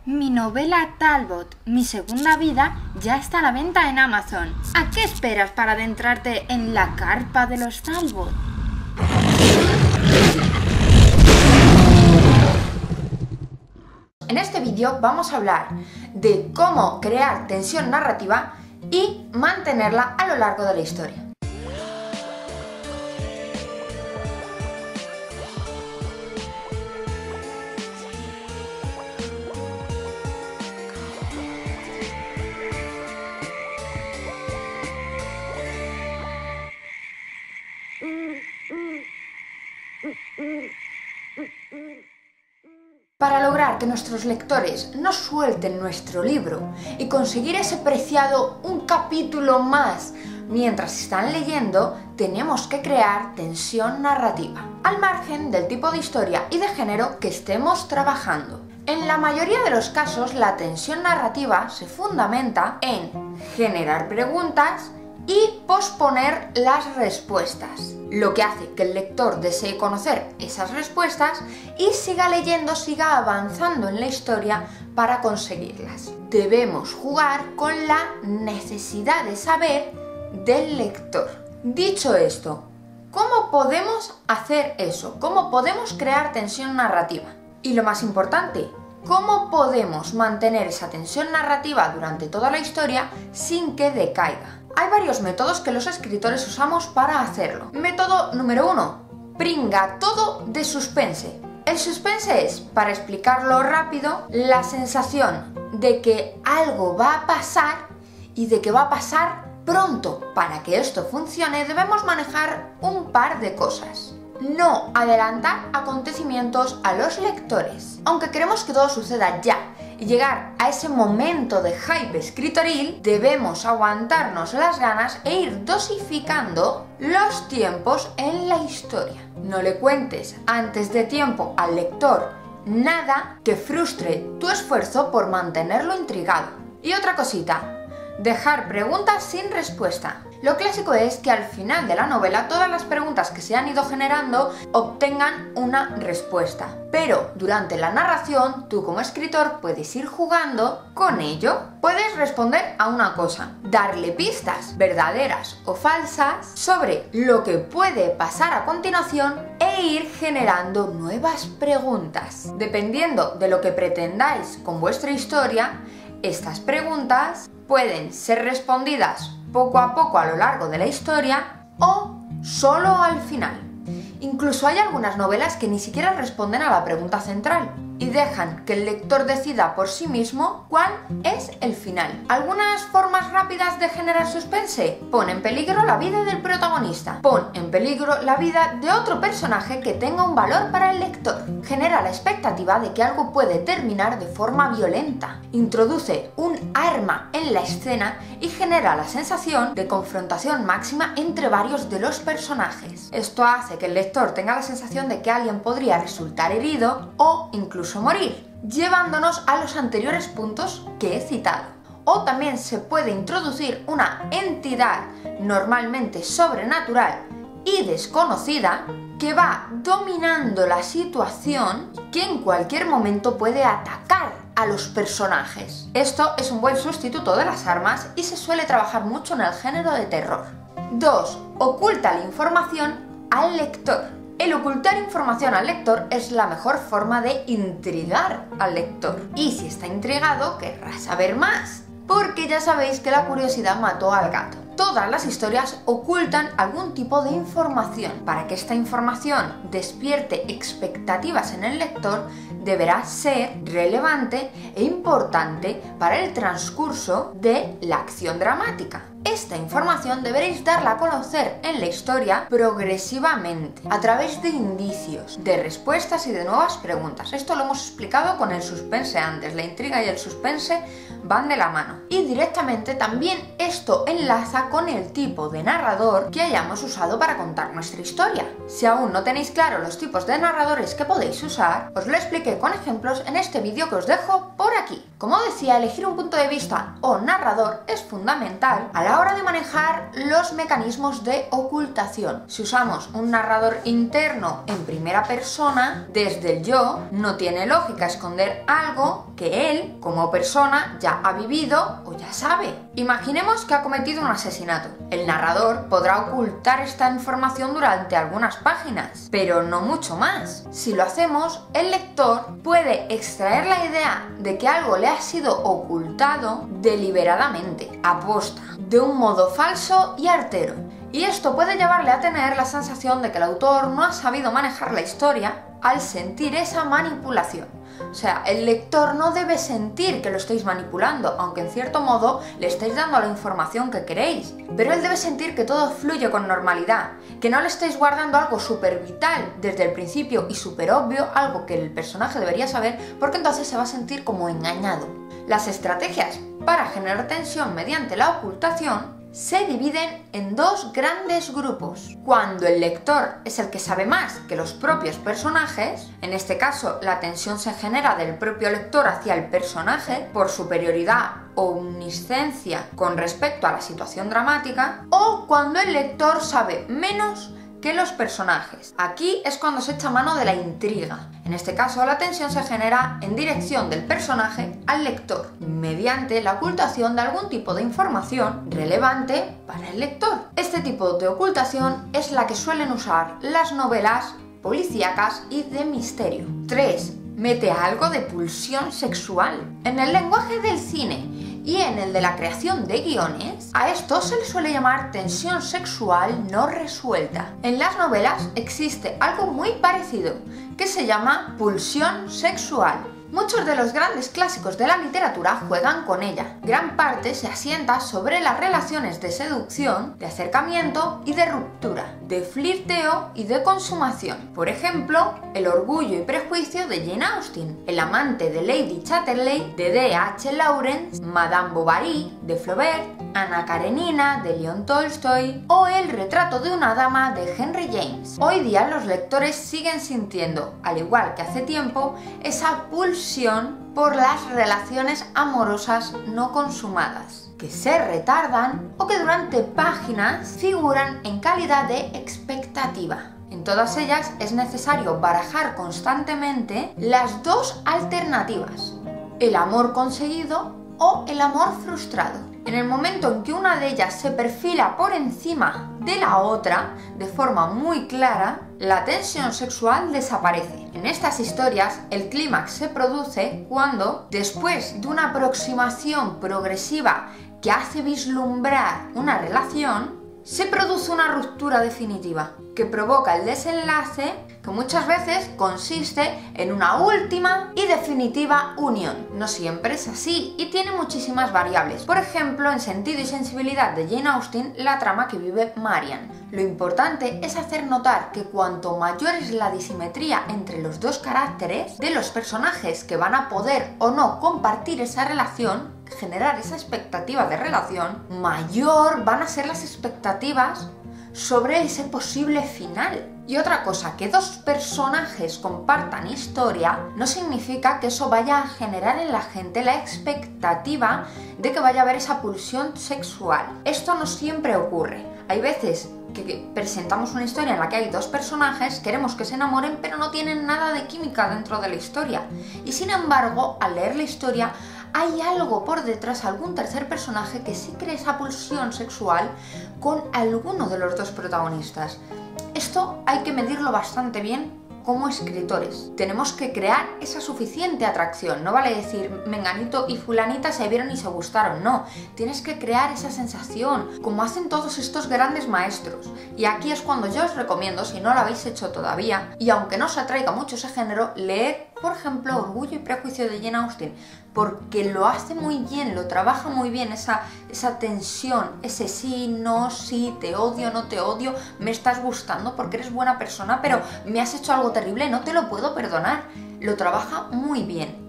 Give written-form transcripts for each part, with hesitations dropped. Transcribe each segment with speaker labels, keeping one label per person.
Speaker 1: Mi novela Talbot, mi segunda vida, ya está a la venta en Amazon. ¿A qué esperas para adentrarte en la carpa de los Talbot?
Speaker 2: En este vídeo vamos a hablar de cómo crear tensión narrativa y mantenerla a lo largo de la historia. Para lograr que nuestros lectores no suelten nuestro libro y conseguir ese preciado un capítulo más mientras están leyendo, tenemos que crear tensión narrativa, al margen del tipo de historia y de género que estemos trabajando. En la mayoría de los casos, la tensión narrativa se fundamenta en generar preguntas y posponer las respuestas, lo que hace que el lector desee conocer esas respuestas y siga leyendo, siga avanzando en la historia para conseguirlas. Debemos jugar con la necesidad de saber del lector. Dicho esto, ¿cómo podemos hacer eso? ¿Cómo podemos crear tensión narrativa? Y lo más importante, ¿cómo podemos mantener esa tensión narrativa durante toda la historia sin que decaiga? Hay varios métodos que los escritores usamos para hacerlo. Método número 1. Pringa todo de suspense. El suspense es, para explicarlo rápido, la sensación de que algo va a pasar y de que va a pasar pronto. Para que esto funcione debemos manejar un par de cosas. No adelantar acontecimientos a los lectores. Aunque queremos que todo suceda ya y llegar a ese momento de hype escritoril, debemos aguantarnos las ganas e ir dosificando los tiempos en la historia. No le cuentes antes de tiempo al lector nada que frustre tu esfuerzo por mantenerlo intrigado. Y otra cosita, dejar preguntas sin respuesta. Lo clásico es que al final de la novela todas las preguntas que se han ido generando obtengan una respuesta. Pero durante la narración, tú como escritor puedes ir jugando con ello. Puedes responder a una cosa, darle pistas verdaderas o falsas sobre lo que puede pasar a continuación e ir generando nuevas preguntas. Dependiendo de lo que pretendáis con vuestra historia, estas preguntas pueden ser respondidas poco a poco a lo largo de la historia o solo al final. Incluso hay algunas novelas que ni siquiera responden a la pregunta central y dejan que el lector decida por sí mismo cuál es el final. Algunas formas rápidas de generar suspense: pon en peligro la vida del protagonista, pon en peligro la vida de otro personaje que tenga un valor para el lector, genera la expectativa de que algo puede terminar de forma violenta, introduce un arma en la escena y genera la sensación de confrontación máxima entre varios de los personajes. Esto hace que el lector tenga la sensación de que alguien podría resultar herido o incluso morir, llevándonos a los anteriores puntos que he citado. O también se puede introducir una entidad normalmente sobrenatural y desconocida que va dominando la situación, que en cualquier momento puede atacar a los personajes. Esto es un buen sustituto de las armas y se suele trabajar mucho en el género de terror. 2. Oculta la información al lector. El ocultar información al lector es la mejor forma de intrigar al lector. Y si está intrigado, querrá saber más, porque ya sabéis que la curiosidad mató al gato. Todas las historias ocultan algún tipo de información. Para que esta información despierte expectativas en el lector, deberá ser relevante e importante para el transcurso de la acción dramática. Esta información deberéis darla a conocer en la historia progresivamente, a través de indicios, de respuestas y de nuevas preguntas. Esto lo hemos explicado con el suspense antes. La intriga y el suspense van de la mano. Y directamente también esto enlaza con el tipo de narrador que hayamos usado para contar nuestra historia. Si aún no tenéis claro los tipos de narradores que podéis usar, os lo expliqué con ejemplos en este vídeo que os dejo por aquí. Como decía, elegir un punto de vista o narrador es fundamental a la hora de manejar los mecanismos de ocultación. Si usamos un narrador interno en primera persona, desde el yo, no tiene lógica esconder algo que él, como persona, ya ha vivido o ya sabe. Imaginemos que ha cometido un asesinato. El narrador podrá ocultar esta información durante algunas páginas, pero no mucho más. Si lo hacemos, el lector puede extraer la idea de que algo le ha sido ocultado deliberadamente, aposta, de un modo falso y artero. Y esto puede llevarle a tener la sensación de que el autor no ha sabido manejar la historia al sentir esa manipulación. O sea, el lector no debe sentir que lo estáis manipulando, aunque en cierto modo le estáis dando la información que queréis. Pero él debe sentir que todo fluye con normalidad, que no le estáis guardando algo súper vital desde el principio y súper obvio, algo que el personaje debería saber, porque entonces se va a sentir como engañado. Las estrategias para generar tensión mediante la ocultación se dividen en dos grandes grupos. Cuando el lector es el que sabe más que los propios personajes, en este caso la tensión se genera del propio lector hacia el personaje por superioridad o omniscencia con respecto a la situación dramática, o cuando el lector sabe menos que los personajes. Aquí es cuando se echa mano de la intriga. En este caso, la tensión se genera en dirección del personaje al lector, mediante la ocultación de algún tipo de información relevante para el lector. Este tipo de ocultación es la que suelen usar las novelas policíacas y de misterio. 3. Mete algo de pulsión sexual. En el lenguaje del cine y en el de la creación de guiones, a esto se le suele llamar tensión sexual no resuelta. En las novelas existe algo muy parecido, que se llama pulsión sexual. Muchos de los grandes clásicos de la literatura juegan con ella. Gran parte se asienta sobre las relaciones de seducción, de acercamiento y de ruptura, de flirteo y de consumación. Por ejemplo, El orgullo y prejuicio de Jane Austen, El amante de Lady Chatterley de D.H. Lawrence, Madame Bovary de Flaubert, Ana Karenina de León Tolstoy o El retrato de una dama de Henry James. Hoy día los lectores siguen sintiendo, al igual que hace tiempo, esa pulsión por las relaciones amorosas no consumadas, que se retardan o que durante páginas figuran en calidad de expectativa. En todas ellas es necesario barajar constantemente las dos alternativas, el amor conseguido o el amor frustrado. En el momento en que una de ellas se perfila por encima de la otra, de forma muy clara, la tensión sexual desaparece. En estas historias, el clímax se produce cuando, después de una aproximación progresiva que hace vislumbrar una relación, se produce una ruptura definitiva que provoca el desenlace, que muchas veces consiste en una última y definitiva unión. No siempre es así y tiene muchísimas variables. Por ejemplo, en Sentido y sensibilidad de Jane Austen, la trama que vive Marian. Lo importante es hacer notar que cuanto mayor es la disimetría entre los dos caracteres de los personajes que van a poder o no compartir esa relación, generar esa expectativa de relación, mayor van a ser las expectativas sobre ese posible final. Y otra cosa, que dos personajes compartan historia no significa que eso vaya a generar en la gente la expectativa de que vaya a haber esa pulsión sexual. Esto no siempre ocurre. Hay veces que presentamos una historia en la que hay dos personajes, queremos que se enamoren, pero no tienen nada de química dentro de la historia. Y sin embargo, al leer la historia, hay algo por detrás, algún tercer personaje que sí crea esa pulsión sexual con alguno de los dos protagonistas. Esto hay que medirlo bastante bien como escritores. Tenemos que crear esa suficiente atracción. No vale decir menganito y fulanita se vieron y se gustaron. No, tienes que crear esa sensación, como hacen todos estos grandes maestros. Y aquí es cuando yo os recomiendo, si no lo habéis hecho todavía, y aunque no os atraiga mucho ese género, leed, por ejemplo, Orgullo y prejuicio de Jane Austen, porque lo hace muy bien, lo trabaja muy bien, esa tensión, ese sí, no, sí, te odio, no te odio, me estás gustando porque eres buena persona, pero me has hecho algo terrible, no te lo puedo perdonar. Lo trabaja muy bien.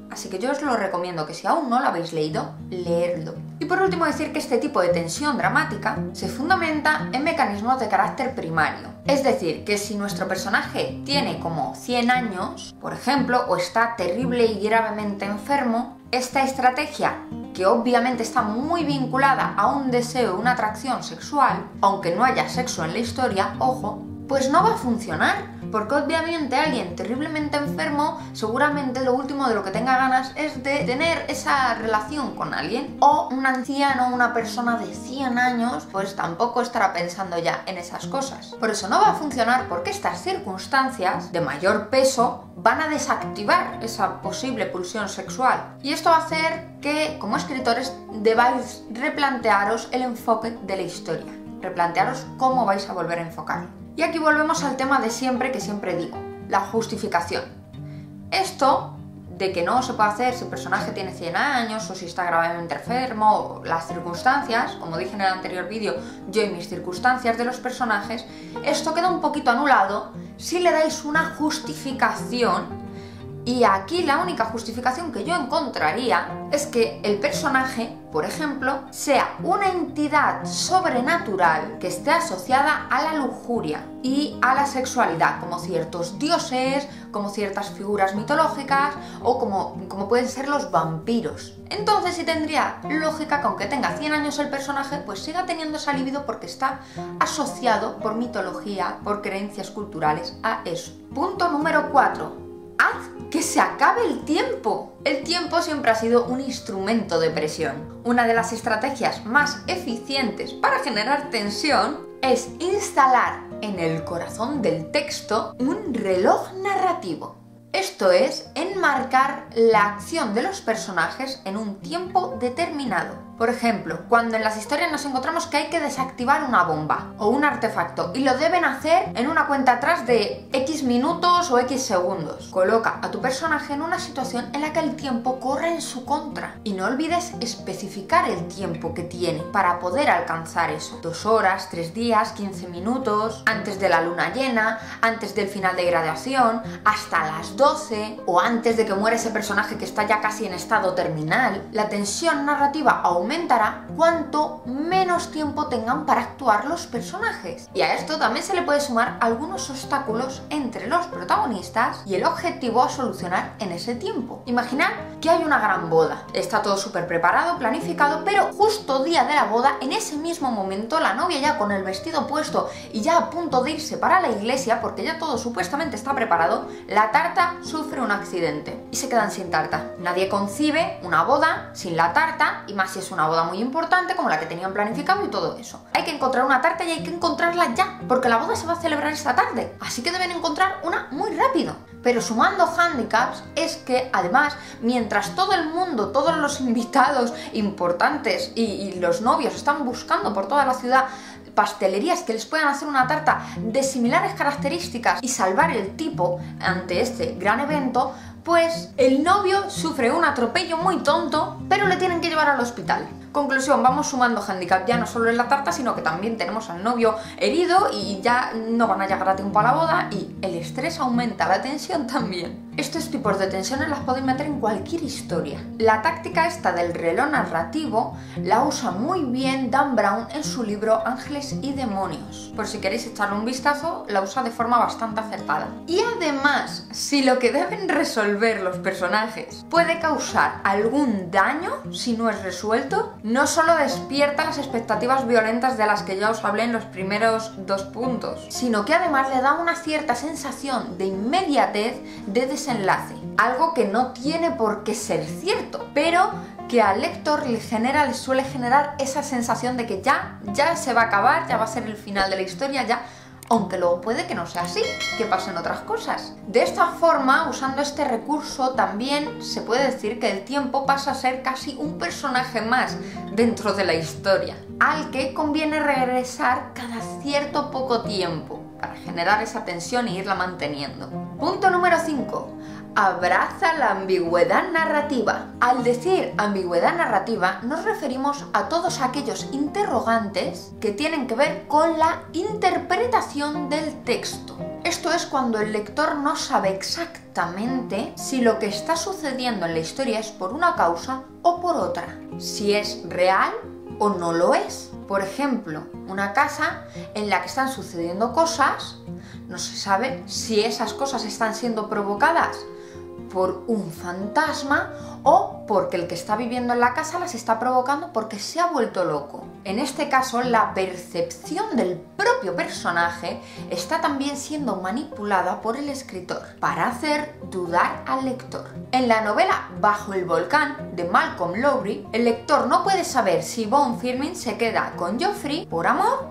Speaker 2: Así que yo os lo recomiendo, que si aún no lo habéis leído, leedlo. Y por último decir que este tipo de tensión dramática se fundamenta en mecanismos de carácter primario. Es decir, que si nuestro personaje tiene como 100 años, por ejemplo, o está terrible y gravemente enfermo, esta estrategia, que obviamente está muy vinculada a un deseo, una atracción sexual, aunque no haya sexo en la historia, ojo, pues no va a funcionar. Porque obviamente alguien terriblemente enfermo seguramente lo último de lo que tenga ganas es de tener esa relación con alguien. O un anciano, una persona de 100 años, pues tampoco estará pensando ya en esas cosas. Por eso no va a funcionar, porque estas circunstancias de mayor peso van a desactivar esa posible pulsión sexual. Y esto va a hacer que, como escritores, debáis replantearos el enfoque de la historia. Replantearos cómo vais a volver a enfocarlo. Y aquí volvemos al tema de siempre, que siempre digo, la justificación. Esto de que no se puede hacer si el personaje tiene 100 años o si está gravemente enfermo, o las circunstancias, como dije en el anterior vídeo, yo y mis circunstancias de los personajes, esto queda un poquito anulado si le dais una justificación. Y aquí la única justificación que yo encontraría es que el personaje, por ejemplo, sea una entidad sobrenatural que esté asociada a la lujuria y a la sexualidad, como ciertos dioses, como ciertas figuras mitológicas o como pueden ser los vampiros. Entonces sí tendría lógica que aunque tenga 100 años el personaje, pues siga teniendo esa libido porque está asociado por mitología, por creencias culturales a eso. Punto número 4. Haz que se acabe el tiempo. El tiempo siempre ha sido un instrumento de presión. Una de las estrategias más eficientes para generar tensión es instalar en el corazón del texto un reloj narrativo. Esto es, enmarcar la acción de los personajes en un tiempo determinado. Por ejemplo, cuando en las historias nos encontramos que hay que desactivar una bomba o un artefacto y lo deben hacer en una cuenta atrás de X minutos o X segundos. Coloca a tu personaje en una situación en la que el tiempo corre en su contra y no olvides especificar el tiempo que tiene para poder alcanzar eso. 2 horas, 3 días, 15 minutos, antes de la luna llena, antes del final de graduación, hasta las 12 o antes de que muera ese personaje que está ya casi en estado terminal. La tensión narrativa aumentará cuanto menos tiempo tengan para actuar los personajes. Y a esto también se le puede sumar algunos obstáculos entre los protagonistas y el objetivo a solucionar en ese tiempo. Imaginad que hay una gran boda. Está todo súper preparado, planificado, pero justo día de la boda, en ese mismo momento, la novia ya con el vestido puesto y ya a punto de irse para la iglesia, porque ya todo supuestamente está preparado, la tarta sufre un accidente y se quedan sin tarta. Nadie concibe una boda sin la tarta, y más si es una boda muy importante como la que tenían planificado y todo eso. Hay que encontrar una tarta y hay que encontrarla ya, porque la boda se va a celebrar esta tarde, así que deben encontrar una muy rápido. Pero sumando handicaps es que además, mientras todo el mundo, todos los invitados importantes y los novios están buscando por toda la ciudad pastelerías que les puedan hacer una tarta de similares características y salvar el tipo ante este gran evento, pues el novio sufre un atropello muy tonto, pero le tienen que llevar al hospital. Conclusión, vamos sumando handicap ya no solo en la tarta, sino que también tenemos al novio herido y ya no van a llegar a tiempo a la boda y el estrés aumenta, la tensión también. Estos tipos de tensiones las podéis meter en cualquier historia. La táctica esta del reloj narrativo la usa muy bien Dan Brown en su libro Ángeles y Demonios. Por si queréis echarle un vistazo, la usa de forma bastante acertada. Y además, si lo que deben resolver los personajes puede causar algún daño si no es resuelto, no solo despierta las expectativas violentas de las que ya os hablé en los primeros 2 puntos, sino que además le da una cierta sensación de inmediatez de desenlace, algo que no tiene por qué ser cierto, pero que al lector le suele generar esa sensación de que ya se va a acabar, ya va a ser el final de la historia, ya. Aunque luego puede que no sea así, que pasen otras cosas. De esta forma, usando este recurso, también se puede decir que el tiempo pasa a ser casi un personaje más dentro de la historia, al que conviene regresar cada cierto poco tiempo para generar esa tensión e irla manteniendo. Punto número 5. Abraza la ambigüedad narrativa. Al decir ambigüedad narrativa nos referimos a todos aquellos interrogantes que tienen que ver con la interpretación del texto. Esto es cuando el lector no sabe exactamente si lo que está sucediendo en la historia es por una causa o por otra, si es real o no lo es. Por ejemplo, una casa en la que están sucediendo cosas, no se sabe si esas cosas están siendo provocadas por un fantasma o porque el que está viviendo en la casa las está provocando porque se ha vuelto loco. En este caso, la percepción del propio personaje está también siendo manipulada por el escritor para hacer dudar al lector. En la novela Bajo el volcán de Malcolm Lowry, el lector no puede saber si Von Firmin se queda con Joffrey por amor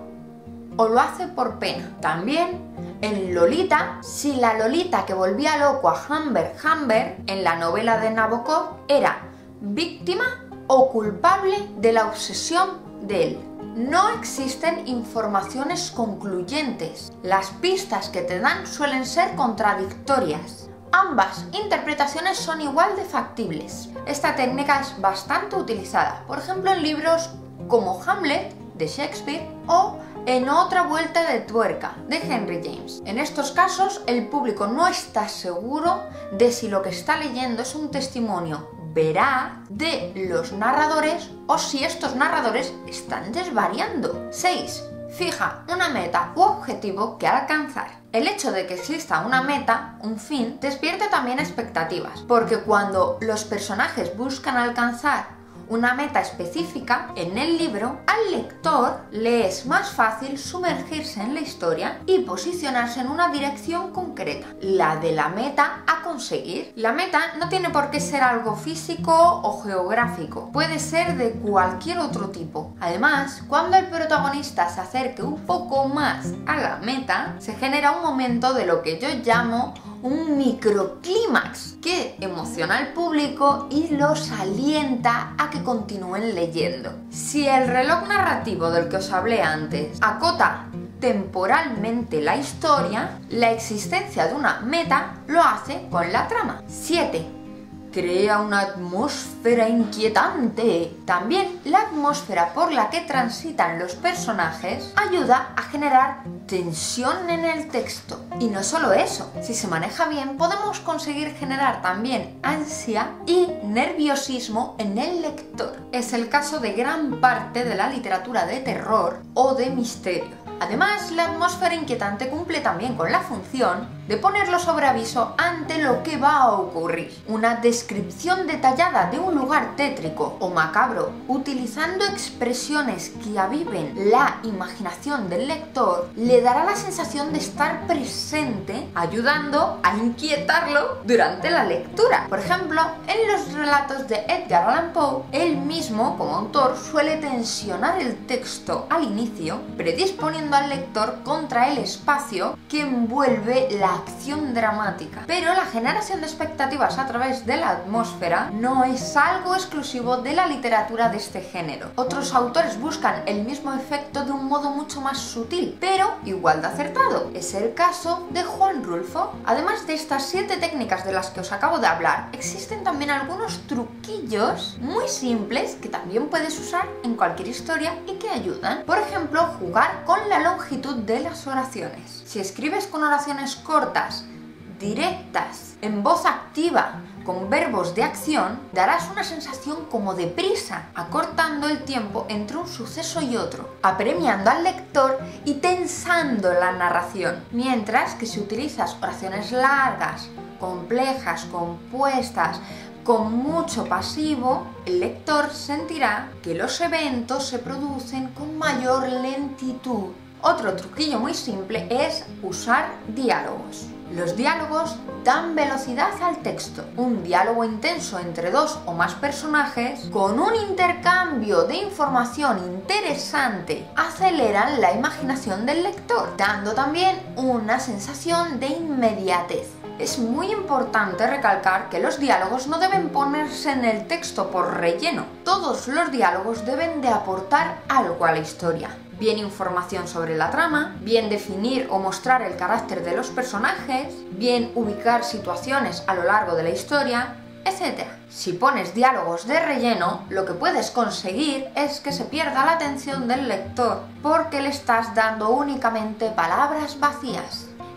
Speaker 2: o lo hace por pena. También en Lolita, si la Lolita que volvía loco a Humbert Humbert en la novela de Nabokov era víctima o culpable de la obsesión de él. No existen informaciones concluyentes. Las pistas que te dan suelen ser contradictorias. Ambas interpretaciones son igual de factibles. Esta técnica es bastante utilizada, por ejemplo en libros como Hamlet de Shakespeare o En otra vuelta de tuerca de Henry James. En estos casos el público no está seguro de si lo que está leyendo es un testimonio veraz de los narradores o si estos narradores están desvariando. 6. Fija una meta u objetivo que alcanzar. El hecho de que exista una meta, un fin, despierta también expectativas, porque cuando los personajes buscan alcanzar una meta específica en el libro, al lector le es más fácil sumergirse en la historia y posicionarse en una dirección concreta, la de la meta a conseguir. La meta no tiene por qué ser algo físico o geográfico, puede ser de cualquier otro tipo. Además, cuando el protagonista se acerque un poco más a la meta, se genera un momento de lo que yo llamo un microclímax que emociona al público y los alienta a que continúen leyendo. Si el reloj narrativo del que os hablé antes acota temporalmente la historia, la existencia de una meta lo hace con la trama. 7. Crea una atmósfera inquietante. También la atmósfera por la que transitan los personajes ayuda a generar tensión en el texto. Y no solo eso, si se maneja bien podemos conseguir generar también ansia y nerviosismo en el lector. Es el caso de gran parte de la literatura de terror o de misterio. Además, la atmósfera inquietante cumple también con la función de ponerlo sobre aviso ante lo que va a ocurrir. Una descripción detallada de un lugar tétrico o macabro, utilizando expresiones que aviven la imaginación del lector, le dará la sensación de estar presente, ayudando a inquietarlo durante la lectura. Por ejemplo, en los relatos de Edgar Allan Poe, él mismo, como autor, suele tensionar el texto al inicio, predisponiendo al lector contra el espacio que envuelve la acción dramática. Pero la generación de expectativas a través de la atmósfera no es algo exclusivo de la literatura de este género. Otros autores buscan el mismo efecto de un modo mucho más sutil, pero igual de acertado. Es el caso de Juan Rulfo. Además de estas 7 técnicas de las que os acabo de hablar, existen también algunos truquillos muy simples que también puedes usar en cualquier historia y que ayudan. Por ejemplo, jugar con la longitud de las oraciones. Si escribes con oraciones cortas, directas, en voz activa, con verbos de acción, darás una sensación como de prisa, acortando el tiempo entre un suceso y otro, apremiando al lector y tensando la narración. Mientras que si utilizas oraciones largas, complejas, compuestas, con mucho pasivo, el lector sentirá que los eventos se producen con mayor lentitud. Otro truquillo muy simple es usar diálogos. Los diálogos dan velocidad al texto. Un diálogo intenso entre 2 o más personajes, con un intercambio de información interesante, aceleran la imaginación del lector, dando también una sensación de inmediatez. Es muy importante recalcar que los diálogos no deben ponerse en el texto por relleno. Todos los diálogos deben de aportar algo a la historia. Bien información sobre la trama, bien definir o mostrar el carácter de los personajes, bien ubicar situaciones a lo largo de la historia, etc. Si pones diálogos de relleno, lo que puedes conseguir es que se pierda la atención del lector, porque le estás dando únicamente palabras vacías.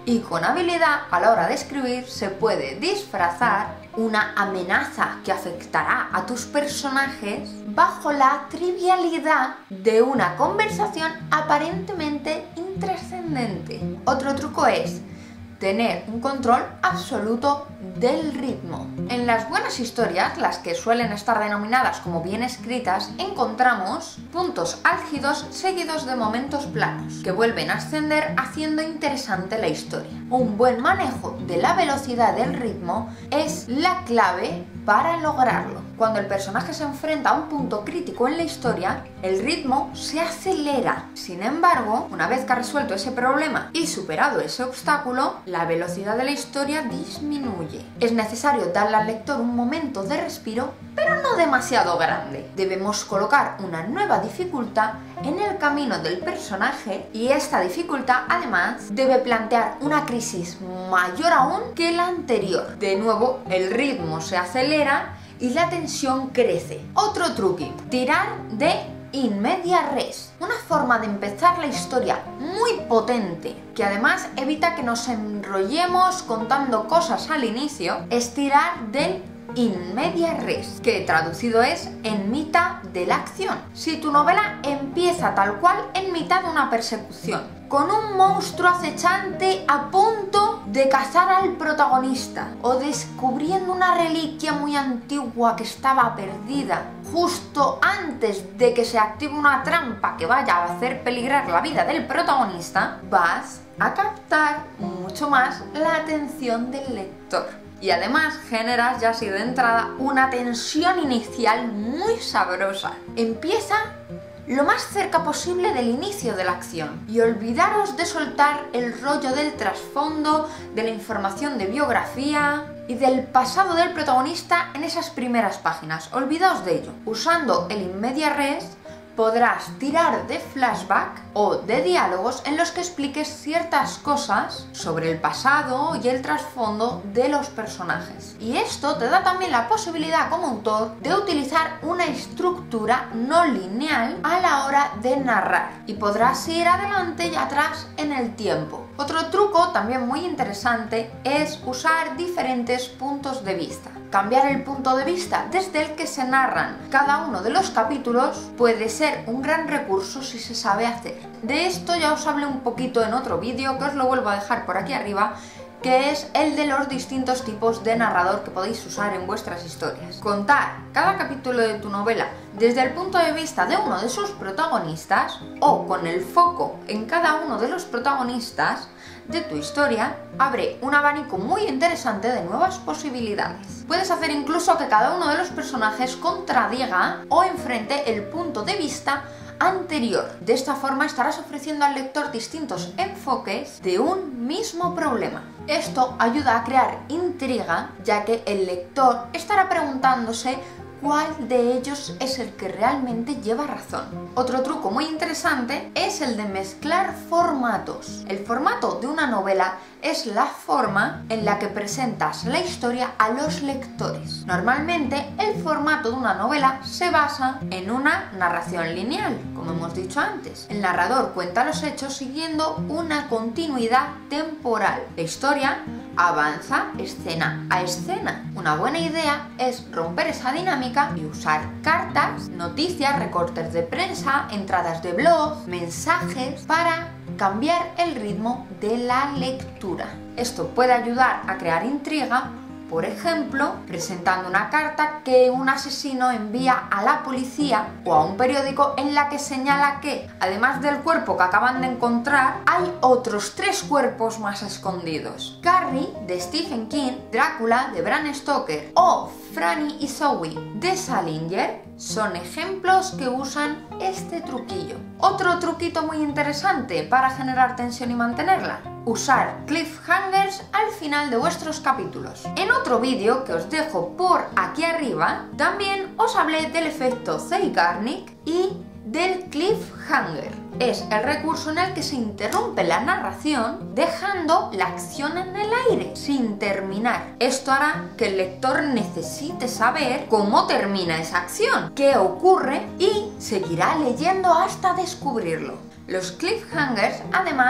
Speaker 2: Y con habilidad, a la hora de escribir, se puede disfrazar una amenaza que afectará a tus personajes bajo la trivialidad de una conversación aparentemente intrascendente. Otro truco es tener un control absoluto del ritmo. En las buenas historias, las que suelen estar denominadas como bien escritas, encontramos puntos álgidos seguidos de momentos planos, que vuelven a ascender haciendo interesante la historia. Un buen manejo de la velocidad del ritmo es la clave para lograrlo. Cuando el personaje se enfrenta a un punto crítico en la historia, el ritmo se acelera. Sin embargo, una vez que ha resuelto ese problema y superado ese obstáculo, la velocidad de la historia disminuye. Es necesario darle al lector un momento de respiro, pero no demasiado grande. Debemos colocar una nueva dificultad en el camino del personaje y esta dificultad además debe plantear una crisis mayor aún que la anterior. De nuevo, el ritmo se acelera y la tensión crece. Otro truqui, tirar de in media res, una forma de empezar la historia muy potente que además evita que nos enrollemos contando cosas al inicio, es tirar del in media res, que traducido es en mitad de la acción. Si tu novela empieza tal cual en mitad de una persecución, con un monstruo acechante a punto de cazar al protagonista, o descubriendo una reliquia muy antigua que estaba perdida, justo antes de que se active una trampa que vaya a hacer peligrar la vida del protagonista, vas a captar mucho más la atención del lector. Y además generas ya así de entrada una tensión inicial muy sabrosa. Empieza lo más cerca posible del inicio de la acción y olvidaros de soltar el rollo del trasfondo, de la información de biografía y del pasado del protagonista en esas primeras páginas. Olvidaos de ello. Usando el in media res podrás tirar de flashback o de diálogos en los que expliques ciertas cosas sobre el pasado y el trasfondo de los personajes. Y esto te da también la posibilidad como autor de utilizar una estructura no lineal a la hora de narrar y podrás ir adelante y atrás en el tiempo. Otro truco también muy interesante es usar diferentes puntos de vista. Cambiar el punto de vista desde el que se narran cada uno de los capítulos puede ser un gran recurso si se sabe hacer. De esto ya os hablé un poquito en otro vídeo que os lo vuelvo a dejar por aquí arriba, que es el de los distintos tipos de narrador que podéis usar en vuestras historias. Contar cada capítulo de tu novela desde el punto de vista de uno de sus protagonistas o con el foco en cada uno de los protagonistas de tu historia abre un abanico muy interesante de nuevas posibilidades. Puedes hacer incluso que cada uno de los personajes contradiga o enfrente el punto de vista anterior. De esta forma estarás ofreciendo al lector distintos enfoques de un mismo problema. Esto ayuda a crear intriga, ya que el lector estará preguntándose cuál de ellos es el que realmente lleva razón. Otro truco muy interesante es el de mezclar formatos. El formato de una novela es la forma en la que presentas la historia a los lectores. Normalmente el formato de una novela se basa en una narración lineal, como hemos dicho antes. El narrador cuenta los hechos siguiendo una continuidad temporal. La historia avanza escena a escena. Una buena idea es romper esa dinámica y usar cartas, noticias, recortes de prensa, entradas de blog, mensajes para cambiar el ritmo de la lectura. Esto puede ayudar a crear intriga, por ejemplo, presentando una carta que un asesino envía a la policía o a un periódico en la que señala que, además del cuerpo que acaban de encontrar, hay otros 3 cuerpos más escondidos. Carrie, de Stephen King, Drácula, de Bram Stoker o Franny y Zoe, de Salinger, son ejemplos que usan este truquillo. Otro truquito muy interesante para generar tensión y mantenerla: usar cliffhangers al final de vuestros capítulos. En otro vídeo que os dejo por aquí arriba, también os hablé del efecto Zeigarnik y del cliffhanger. Es el recurso en el que se interrumpe la narración dejando la acción en el aire, sin terminar. Esto hará que el lector necesite saber cómo termina esa acción, qué ocurre, y seguirá leyendo hasta descubrirlo. Los cliffhangers, además,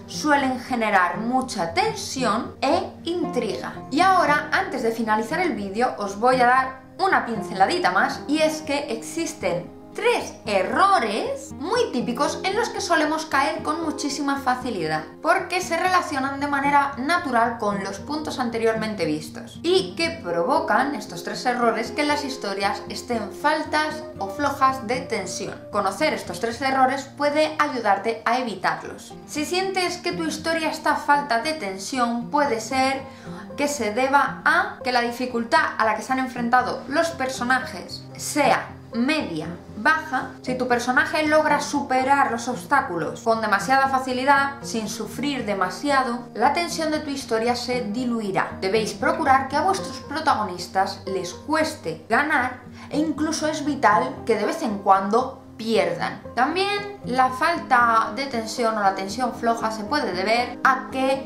Speaker 2: suelen generar mucha tensión e intriga. Y ahora, antes de finalizar el vídeo, os voy a dar una pinceladita más, y es que existen 3 errores muy típicos en los que solemos caer con muchísima facilidad, porque se relacionan de manera natural con los puntos anteriormente vistos y que provocan estos 3 errores que las historias estén faltas o flojas de tensión. Conocer estos 3 errores puede ayudarte a evitarlos. Si sientes que tu historia está falta de tensión, puede ser que se deba a que la dificultad a la que se han enfrentado los personajes sea media, baja. Si tu personaje logra superar los obstáculos con demasiada facilidad, sin sufrir demasiado, la tensión de tu historia se diluirá. Debéis procurar que a vuestros protagonistas les cueste ganar, e incluso es vital que de vez en cuando pierdan. También la falta de tensión o la tensión floja se puede deber a que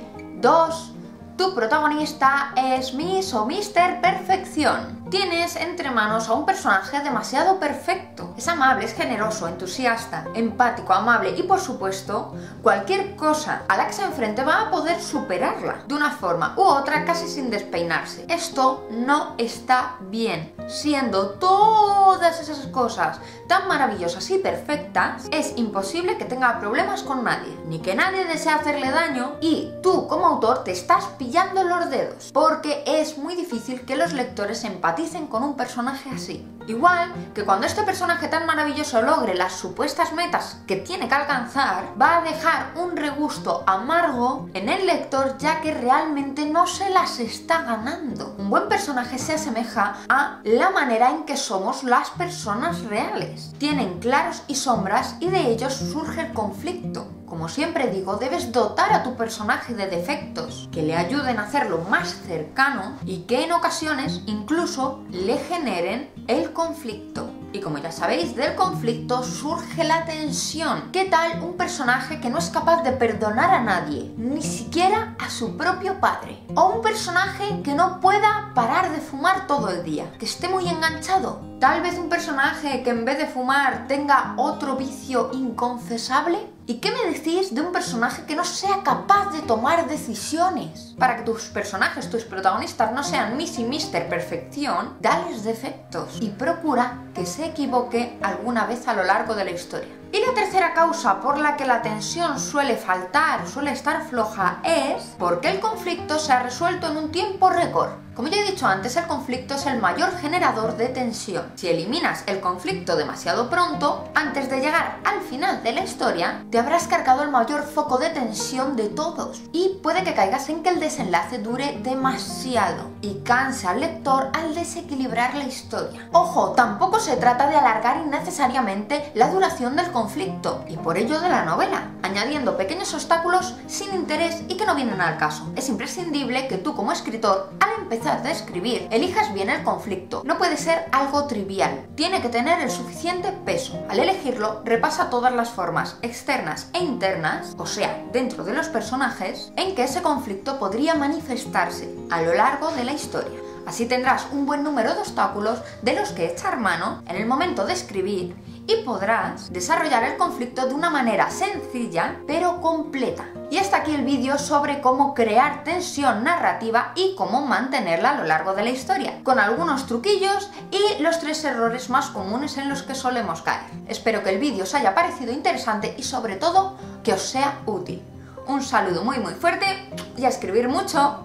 Speaker 2: tu protagonista es Miss o Mr. Perfección. Tienes entre manos a un personaje demasiado perfecto. Es amable, es generoso, entusiasta, empático, amable y, por supuesto, cualquier cosa a la que se enfrente va a poder superarla de una forma u otra, casi sin despeinarse. Esto no está bien. Siendo todas esas cosas tan maravillosas y perfectas, es imposible que tenga problemas con nadie, ni que nadie desee hacerle daño, y tú como autor te estás pillando los dedos, porque es muy difícil que los lectores empaticen con un personaje así. Igual que cuando este personaje tan maravilloso logre las supuestas metas que tiene que alcanzar, va a dejar un regusto amargo en el lector, ya que realmente no se las está ganando. Un buen personaje se asemeja a la manera en que somos las personas reales. Tienen claros y sombras, y de ellos surge el conflicto. Como siempre digo, debes dotar a tu personaje de defectos que le ayuden a hacerlo más cercano y que en ocasiones incluso le generen el conflicto. Y como ya sabéis, del conflicto surge la tensión. ¿Qué tal un personaje que no es capaz de perdonar a nadie, ni siquiera a su propio padre? O un personaje que no pueda parar de fumar todo el día, que esté muy enganchado. Tal vez un personaje que en vez de fumar tenga otro vicio inconfesable. ¿Y qué me decís de un personaje que no sea capaz de tomar decisiones? Para que tus personajes, tus protagonistas no sean Miss y Mr. Perfección, dales defectos y procura que se equivoque alguna vez a lo largo de la historia. Y la tercera causa por la que la tensión suele faltar, suele estar floja, es porque el conflicto se ha resuelto en un tiempo récord. Como ya he dicho antes, el conflicto es el mayor generador de tensión. Si eliminas el conflicto demasiado pronto, antes de llegar al final de la historia, te habrás cargado el mayor foco de tensión de todos. Y puede que caigas en que el desenlace dure demasiado y canse al lector al desequilibrar la historia. Ojo, tampoco se trata de alargar innecesariamente la duración del conflicto, y por ello de la novela, añadiendo pequeños obstáculos sin interés y que no vienen al caso. Es imprescindible que tú como escritor, al empezar de escribir, elijas bien el conflicto. No puede ser algo trivial, tiene que tener el suficiente peso. Al elegirlo, repasa todas las formas externas e internas, o sea, dentro de los personajes, en que ese conflicto podría manifestarse a lo largo de la historia. Así tendrás un buen número de obstáculos de los que echar mano en el momento de escribir, y podrás desarrollar el conflicto de una manera sencilla pero completa. Y hasta aquí el vídeo sobre cómo crear tensión narrativa y cómo mantenerla a lo largo de la historia, con algunos truquillos y los 3 errores más comunes en los que solemos caer. Espero que el vídeo os haya parecido interesante y sobre todo que os sea útil. Un saludo muy fuerte y a escribir mucho.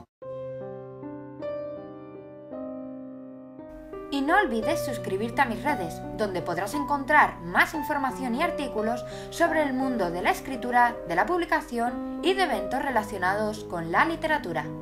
Speaker 1: Y no olvides suscribirte a mis redes, donde podrás encontrar más información y artículos sobre el mundo de la escritura, de la publicación y de eventos relacionados con la literatura.